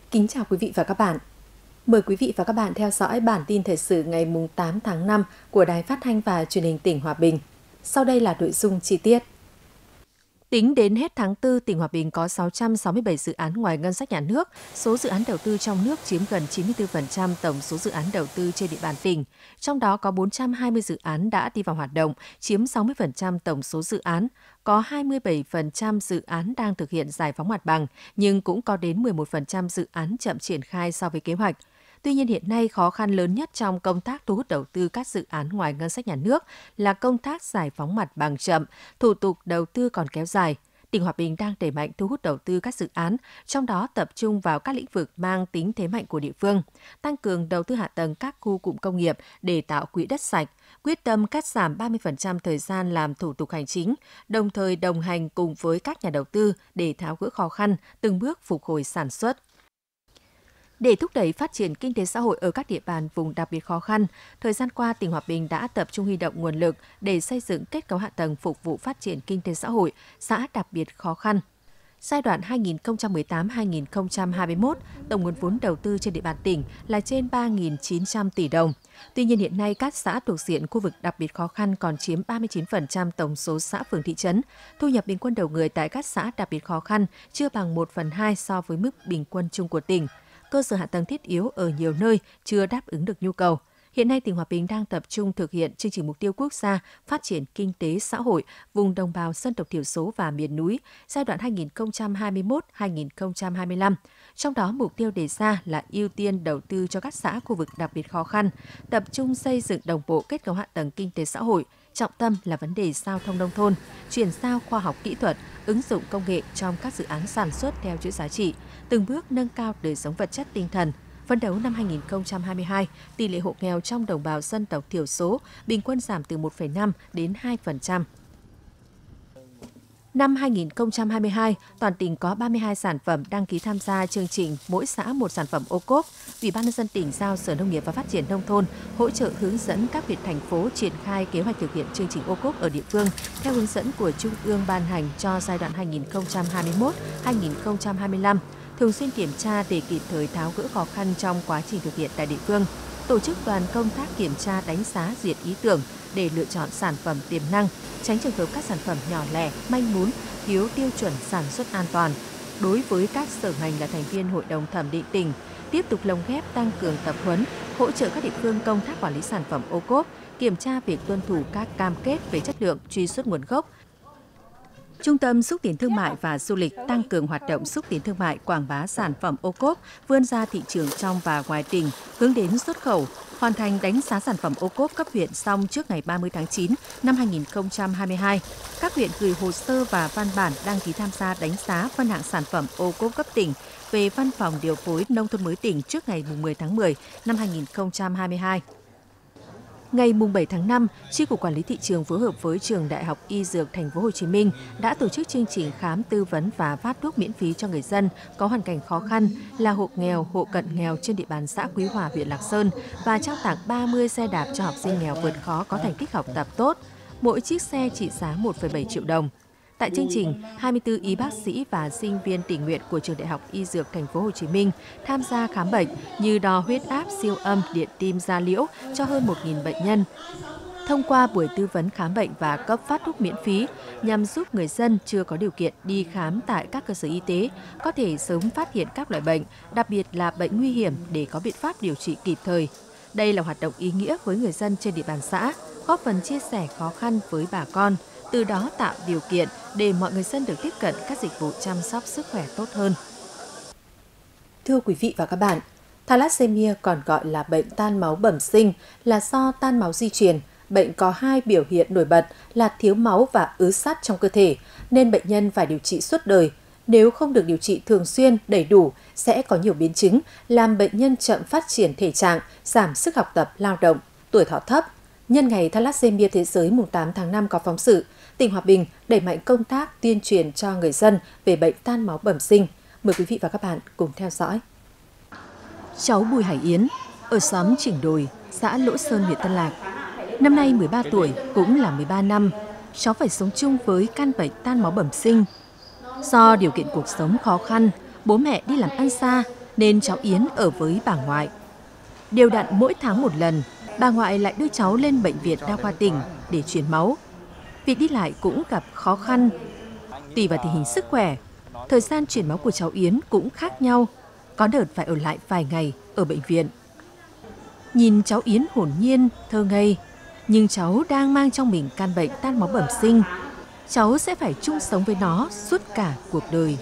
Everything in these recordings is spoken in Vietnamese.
Kính chào quý vị và các bạn. Mời quý vị và các bạn theo dõi bản tin thời sự ngày 8 tháng 5 của Đài Phát thanh và Truyền hình tỉnh Hòa Bình. Sau đây là nội dung chi tiết. Tính đến hết tháng 4, tỉnh Hòa Bình có 667 dự án ngoài ngân sách nhà nước. Số dự án đầu tư trong nước chiếm gần 94% tổng số dự án đầu tư trên địa bàn tỉnh. Trong đó có 420 dự án đã đi vào hoạt động, chiếm 60% tổng số dự án. Có 27% dự án đang thực hiện giải phóng mặt bằng, nhưng cũng có đến 11% dự án chậm triển khai so với kế hoạch. Tuy nhiên hiện nay khó khăn lớn nhất trong công tác thu hút đầu tư các dự án ngoài ngân sách nhà nước là công tác giải phóng mặt bằng chậm, thủ tục đầu tư còn kéo dài. Tỉnh Hòa Bình đang đẩy mạnh thu hút đầu tư các dự án, trong đó tập trung vào các lĩnh vực mang tính thế mạnh của địa phương, tăng cường đầu tư hạ tầng các khu cụm công nghiệp để tạo quỹ đất sạch, quyết tâm cắt giảm 30% thời gian làm thủ tục hành chính, đồng thời đồng hành cùng với các nhà đầu tư để tháo gỡ khó khăn, từng bước phục hồi sản xuất. Để thúc đẩy phát triển kinh tế xã hội ở các địa bàn vùng đặc biệt khó khăn, thời gian qua tỉnh Hòa Bình đã tập trung huy động nguồn lực để xây dựng kết cấu hạ tầng phục vụ phát triển kinh tế xã hội, xã đặc biệt khó khăn. Giai đoạn 2018-2021, tổng nguồn vốn đầu tư trên địa bàn tỉnh là trên 3.900 tỷ đồng. Tuy nhiên hiện nay các xã thuộc diện khu vực đặc biệt khó khăn còn chiếm 39% tổng số xã phường thị trấn. Thu nhập bình quân đầu người tại các xã đặc biệt khó khăn chưa bằng 1/2 so với mức bình quân chung của tỉnh. Cơ sở hạ tầng thiết yếu ở nhiều nơi chưa đáp ứng được nhu cầu. Hiện nay, tỉnh Hòa Bình đang tập trung thực hiện chương trình mục tiêu quốc gia phát triển kinh tế xã hội vùng đồng bào dân tộc thiểu số và miền núi giai đoạn 2021-2025. Trong đó, mục tiêu đề ra là ưu tiên đầu tư cho các xã khu vực đặc biệt khó khăn, tập trung xây dựng đồng bộ kết cấu hạ tầng kinh tế xã hội, trọng tâm là vấn đề giao thông nông thôn, chuyển giao khoa học kỹ thuật, ứng dụng công nghệ trong các dự án sản xuất theo chuỗi giá trị, từng bước nâng cao đời sống vật chất tinh thần. Phấn đấu năm 2022, tỷ lệ hộ nghèo trong đồng bào dân tộc thiểu số bình quân giảm từ 1,5 đến 2%. Năm 2022, toàn tỉnh có 32 sản phẩm đăng ký tham gia chương trình mỗi xã một sản phẩm ô cốp. Ủy ban nhân dân tỉnh giao Sở Nông nghiệp và Phát triển nông thôn hỗ trợ hướng dẫn các huyện thành phố triển khai kế hoạch thực hiện chương trình ô cốp ở địa phương theo hướng dẫn của Trung ương ban hành cho giai đoạn 2021-2025, thường xuyên kiểm tra để kịp thời tháo gỡ khó khăn trong quá trình thực hiện tại địa phương. Tổ chức đoàn công tác kiểm tra đánh giá duyệt ý tưởng để lựa chọn sản phẩm tiềm năng, tránh trường hợp các sản phẩm nhỏ lẻ, manh mún, thiếu tiêu chuẩn sản xuất an toàn. Đối với các sở ngành là thành viên Hội đồng thẩm định tỉnh, tiếp tục lồng ghép tăng cường tập huấn, hỗ trợ các địa phương công tác quản lý sản phẩm ô cốp, kiểm tra việc tuân thủ các cam kết về chất lượng, truy xuất nguồn gốc. Trung tâm xúc tiến thương mại và du lịch tăng cường hoạt động xúc tiến thương mại quảng bá sản phẩm ô cốp, vươn ra thị trường trong và ngoài tỉnh, hướng đến xuất khẩu, hoàn thành đánh giá sản phẩm ô cốp cấp huyện xong trước ngày 30 tháng 9 năm 2022. Các huyện gửi hồ sơ và văn bản đăng ký tham gia đánh giá phân hạng sản phẩm ô cốp cấp tỉnh về Văn phòng điều phối nông thôn mới tỉnh trước ngày 10 tháng 10 năm 2022. Ngày 7 tháng 5, Chi cục Quản lý thị trường phối hợp với Trường Đại học Y Dược Thành phố Hồ Chí Minh đã tổ chức chương trình khám tư vấn và phát thuốc miễn phí cho người dân có hoàn cảnh khó khăn là hộ nghèo, hộ cận nghèo trên địa bàn xã Quý Hòa, huyện Lạc Sơn và trao tặng 30 xe đạp cho học sinh nghèo vượt khó có thành tích học tập tốt. Mỗi chiếc xe trị giá 1,7 triệu đồng. Tại chương trình, 24 y bác sĩ và sinh viên tình nguyện của Trường Đại học Y Dược Thành phố Hồ Chí Minh tham gia khám bệnh như đo huyết áp, siêu âm, điện tim, da liễu cho hơn 1.000 bệnh nhân. Thông qua buổi tư vấn khám bệnh và cấp phát thuốc miễn phí nhằm giúp người dân chưa có điều kiện đi khám tại các cơ sở y tế có thể sớm phát hiện các loại bệnh, đặc biệt là bệnh nguy hiểm để có biện pháp điều trị kịp thời. Đây là hoạt động ý nghĩa với người dân trên địa bàn xã, góp phần chia sẻ khó khăn với bà con, từ đó tạo điều kiện để mọi người dân được tiếp cận các dịch vụ chăm sóc sức khỏe tốt hơn. Thưa quý vị và các bạn, thalassemia còn gọi là bệnh tan máu bẩm sinh là do tan máu di truyền. Bệnh có hai biểu hiện nổi bật là thiếu máu và ứ sắt trong cơ thể, nên bệnh nhân phải điều trị suốt đời. Nếu không được điều trị thường xuyên, đầy đủ, sẽ có nhiều biến chứng, làm bệnh nhân chậm phát triển thể trạng, giảm sức học tập, lao động, tuổi thọ thấp. Nhân ngày Thalassemia Thế giới mùng 8 tháng 5 có phóng sự, tỉnh Hòa Bình đẩy mạnh công tác tuyên truyền cho người dân về bệnh tan máu bẩm sinh. Mời quý vị và các bạn cùng theo dõi. Cháu Bùi Hải Yến, ở xóm Chỉnh Đồi, xã Lỗ Sơn, huyện Tân Lạc. Năm nay 13 tuổi, cũng là 13 năm, cháu phải sống chung với căn bệnh tan máu bẩm sinh. Do điều kiện cuộc sống khó khăn, bố mẹ đi làm ăn xa, nên cháu Yến ở với bà ngoại. Đều đặn mỗi tháng một lần, bà ngoại lại đưa cháu lên bệnh viện đa khoa tỉnh để truyền máu. Việc đi lại cũng gặp khó khăn. Tùy vào tình hình sức khỏe, thời gian truyền máu của cháu Yến cũng khác nhau. Có đợt phải ở lại vài ngày ở bệnh viện. Nhìn cháu Yến hồn nhiên, thơ ngây, nhưng cháu đang mang trong mình căn bệnh tan máu bẩm sinh. Cháu sẽ phải chung sống với nó suốt cả cuộc đời.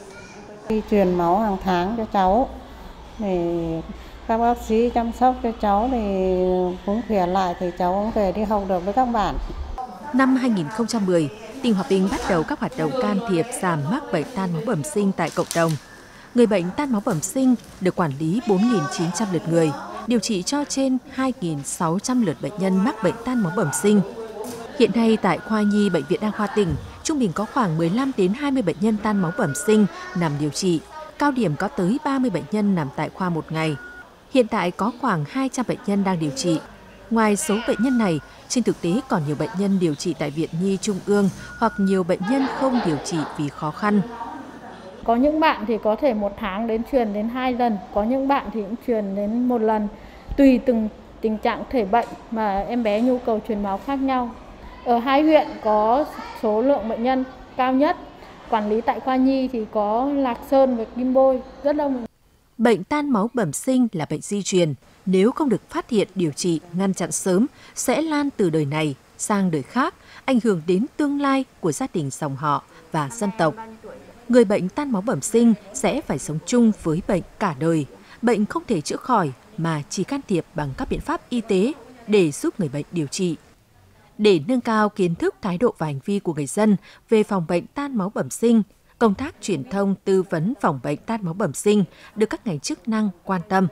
Khi truyền máu hàng tháng cho cháu, thì các bác sĩ chăm sóc cho cháu thì cũng khỏe lại, thì cháu cũng về đi học được với các bạn. Năm 2010, tỉnh Hòa Bình bắt đầu các hoạt động can thiệp giảm mắc bệnh tan máu bẩm sinh tại cộng đồng. Người bệnh tan máu bẩm sinh được quản lý 4.900 lượt người, điều trị cho trên 2.600 lượt bệnh nhân mắc bệnh tan máu bẩm sinh. Hiện nay tại khoa nhi Bệnh viện Đa khoa tỉnh, trung bình có khoảng 15 đến 20 bệnh nhân tan máu bẩm sinh nằm điều trị, cao điểm có tới 30 bệnh nhân nằm tại khoa một ngày. Hiện tại có khoảng 200 bệnh nhân đang điều trị. Ngoài số bệnh nhân này, trên thực tế còn nhiều bệnh nhân điều trị tại Viện Nhi Trung ương hoặc nhiều bệnh nhân không điều trị vì khó khăn. Có những bạn thì có thể một tháng truyền đến 2 lần, có những bạn thì cũng truyền đến 1 lần, tùy từng tình trạng thể bệnh mà em bé nhu cầu truyền máu khác nhau. Ở 2 huyện có số lượng bệnh nhân cao nhất, quản lý tại khoa nhi thì có Lạc Sơn và Kim Bôi, rất đông. Bệnh tan máu bẩm sinh là bệnh di truyền, nếu không được phát hiện, điều trị, ngăn chặn sớm sẽ lan từ đời này sang đời khác, ảnh hưởng đến tương lai của gia đình dòng họ và dân tộc. Người bệnh tan máu bẩm sinh sẽ phải sống chung với bệnh cả đời. Bệnh không thể chữa khỏi mà chỉ can thiệp bằng các biện pháp y tế để giúp người bệnh điều trị. Để nâng cao kiến thức, thái độ và hành vi của người dân về phòng bệnh tan máu bẩm sinh, công tác truyền thông tư vấn phòng bệnh tan máu bẩm sinh được các ngành chức năng quan tâm.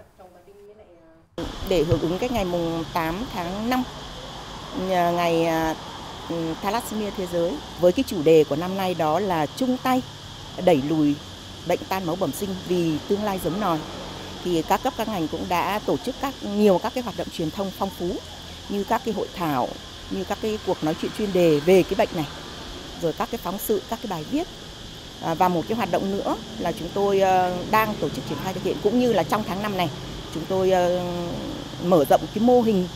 Để hưởng ứng cái ngày mùng 8 tháng 5, ngày Thalassemia thế giới, với cái chủ đề của năm nay đó là chung tay đẩy lùi bệnh tan máu bẩm sinh vì tương lai giống nòi, thì các cấp các ngành cũng đã tổ chức nhiều các cái hoạt động truyền thông phong phú, như các cái hội thảo, như các cái cuộc nói chuyện chuyên đề về cái bệnh này, rồi các cái phóng sự, các cái bài viết. Và một cái hoạt động nữa là chúng tôi đang tổ chức triển khai thực hiện, cũng như là trong tháng 5 này chúng tôi mở rộng cái mô hình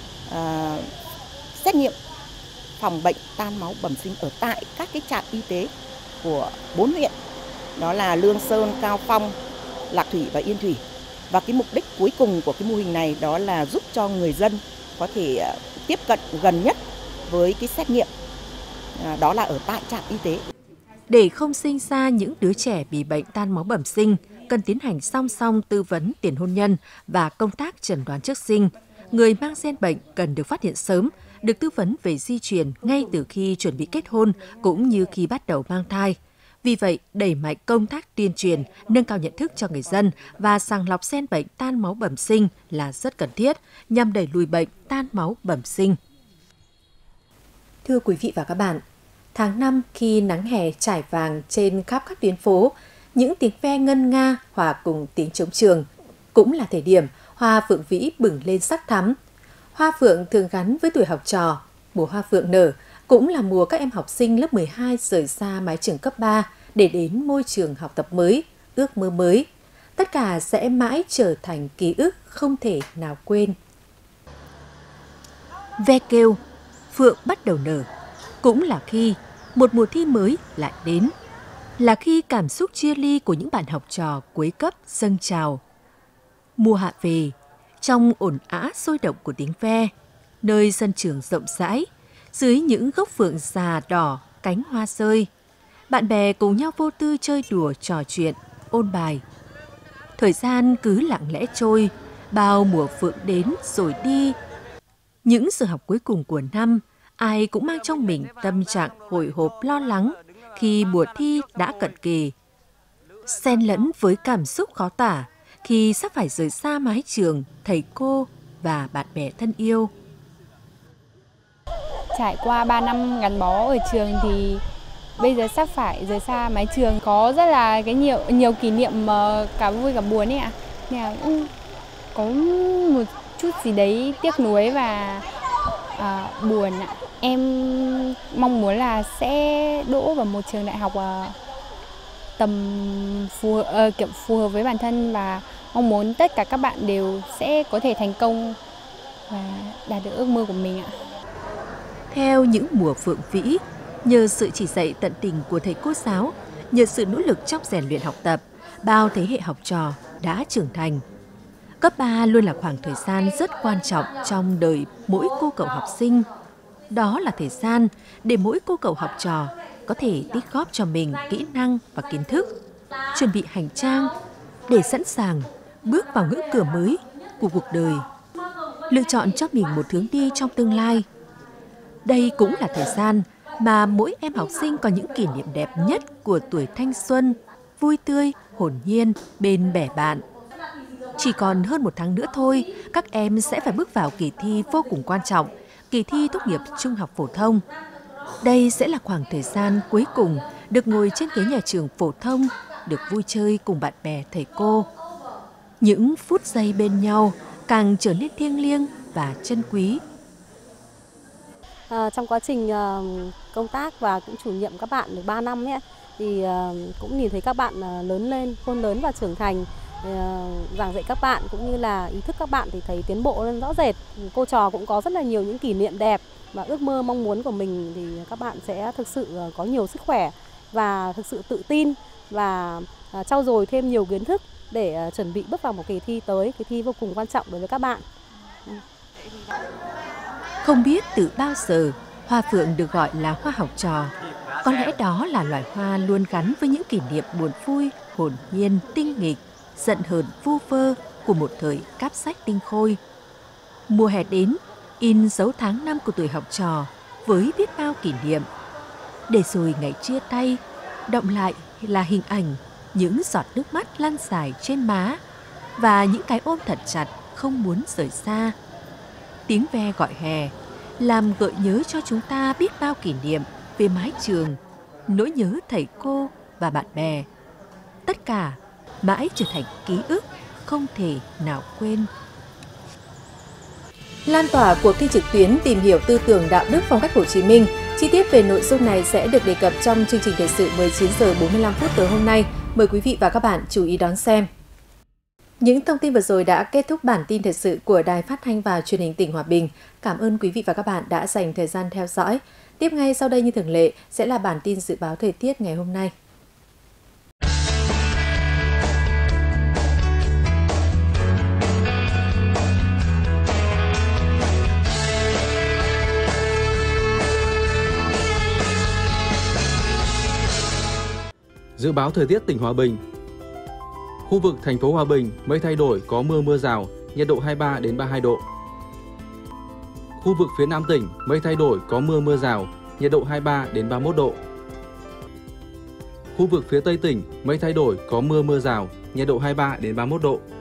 xét nghiệm phòng bệnh tan máu bẩm sinh ở tại các cái trạm y tế của 4 huyện, đó là Lương Sơn, Cao Phong, Lạc Thủy và Yên Thủy. Và cái mục đích cuối cùng của cái mô hình này đó là giúp cho người dân có thể tiếp cận gần nhất với cái xét nghiệm, đó là ở tại trạm y tế. Để không sinh ra những đứa trẻ bị bệnh tan máu bẩm sinh, cần tiến hành song song tư vấn tiền hôn nhân và công tác chẩn đoán trước sinh. Người mang gen bệnh cần được phát hiện sớm, được tư vấn về di truyền ngay từ khi chuẩn bị kết hôn cũng như khi bắt đầu mang thai. Vì vậy, đẩy mạnh công tác tuyên truyền, nâng cao nhận thức cho người dân và sàng lọc gen bệnh tan máu bẩm sinh là rất cần thiết nhằm đẩy lùi bệnh tan máu bẩm sinh. Thưa quý vị và các bạn, tháng 5 khi nắng hè trải vàng trên khắp các tuyến phố, những tiếng ve ngân nga hòa cùng tiếng trống trường, cũng là thời điểm hoa phượng vĩ bừng lên sắc thắm. Hoa phượng thường gắn với tuổi học trò, mùa hoa phượng nở cũng là mùa các em học sinh lớp 12 rời xa mái trường cấp 3 để đến môi trường học tập mới, ước mơ mới. Tất cả sẽ mãi trở thành ký ức không thể nào quên. Ve kêu, phượng bắt đầu nở, cũng là khi một mùa thi mới lại đến, là khi cảm xúc chia ly của những bạn học trò cuối cấp dâng trào. Mùa hạ về, trong ồn ào sôi động của tiếng ve, nơi sân trường rộng rãi, dưới những gốc phượng già đỏ, cánh hoa rơi, bạn bè cùng nhau vô tư chơi đùa trò chuyện, ôn bài. Thời gian cứ lặng lẽ trôi, bao mùa phượng đến rồi đi. Những giờ học cuối cùng của năm, ai cũng mang trong mình tâm trạng hồi hộp lo lắng khi mùa thi đã cận kề. Xen lẫn với cảm xúc khó tả khi sắp phải rời xa mái trường, thầy cô và bạn bè thân yêu. Trải qua 3 năm gắn bó ở trường thì bây giờ sắp phải rời xa mái trường, có rất là nhiều kỷ niệm cả vui cả buồn ấy ạ. Nên là cũng có một chút gì đấy tiếc nuối và buồn ạ. Em mong muốn là sẽ đỗ vào một trường đại học tầm kiểu phù hợp với bản thân, và mong muốn tất cả các bạn đều sẽ có thể thành công và đạt được ước mơ của mình ạ. Theo những mùa phượng vĩ, nhờ sự chỉ dạy tận tình của thầy cô giáo, nhờ sự nỗ lực trong rèn luyện học tập, bao thế hệ học trò đã trưởng thành. Cấp 3 luôn là khoảng thời gian rất quan trọng trong đời mỗi cô cậu học sinh. Đó là thời gian để mỗi cô cậu học trò có thể tích góp cho mình kỹ năng và kiến thức, chuẩn bị hành trang để sẵn sàng bước vào ngưỡng cửa mới của cuộc đời, lựa chọn cho mình một hướng đi trong tương lai. Đây cũng là thời gian mà mỗi em học sinh có những kỷ niệm đẹp nhất của tuổi thanh xuân, vui tươi, hồn nhiên bên bè bạn. Chỉ còn hơn một tháng nữa thôi, các em sẽ phải bước vào kỳ thi vô cùng quan trọng, kỳ thi tốt nghiệp trung học phổ thông. Đây sẽ là khoảng thời gian cuối cùng được ngồi trên ghế nhà trường phổ thông, được vui chơi cùng bạn bè thầy cô. Những phút giây bên nhau càng trở nên thiêng liêng và trân quý. Trong quá trình công tác và cũng chủ nhiệm các bạn được 3 năm ấy, thì cũng nhìn thấy các bạn lớn lên, khôn lớn và trưởng thành. Giảng dạy các bạn cũng như là ý thức các bạn thì thấy tiến bộ lên rõ rệt. Cô trò cũng có rất là nhiều những kỷ niệm đẹp và ước mơ mong muốn của mình thì các bạn sẽ thực sự có nhiều sức khỏe và thực sự tự tin và trau dồi thêm nhiều kiến thức để chuẩn bị bước vào một kỳ thi tới, kỳ thi vô cùng quan trọng đối với các bạn. Không biết từ bao giờ hoa phượng được gọi là hoa học trò. Có lẽ đó là loài hoa luôn gắn với những kỷ niệm buồn vui, hồn nhiên, tinh nghịch, giận hờn vu vơ của một thời cáp sách tinh khôi. Mùa hè đến, in dấu tháng năm của tuổi học trò với biết bao kỷ niệm. Để rồi ngày chia tay, đọng lại là hình ảnh những giọt nước mắt lăn dài trên má và những cái ôm thật chặt không muốn rời xa. Tiếng ve gọi hè làm gợi nhớ cho chúng ta biết bao kỷ niệm về mái trường, nỗi nhớ thầy cô và bạn bè. Tất cả mãi trở thành ký ức không thể nào quên. Lan tỏa cuộc thi trực tuyến tìm hiểu tư tưởng đạo đức phong cách Hồ Chí Minh. Chi tiết về nội dung này sẽ được đề cập trong chương trình thời sự 19 giờ 45 phút tối hôm nay. Mời quý vị và các bạn chú ý đón xem. Những thông tin vừa rồi đã kết thúc bản tin thời sự của Đài Phát thanh và Truyền hình tỉnh Hòa Bình. Cảm ơn quý vị và các bạn đã dành thời gian theo dõi. Tiếp ngay sau đây như thường lệ sẽ là bản tin dự báo thời tiết ngày hôm nay. Dự báo thời tiết tỉnh Hòa Bình. Khu vực thành phố Hòa Bình mây thay đổi, có mưa rào, nhiệt độ 23 đến 32 độ. Khu vực phía Nam tỉnh mây thay đổi, có mưa rào, nhiệt độ 23 đến 31 độ. Khu vực phía Tây tỉnh mây thay đổi, có mưa rào, nhiệt độ 23 đến 31 độ.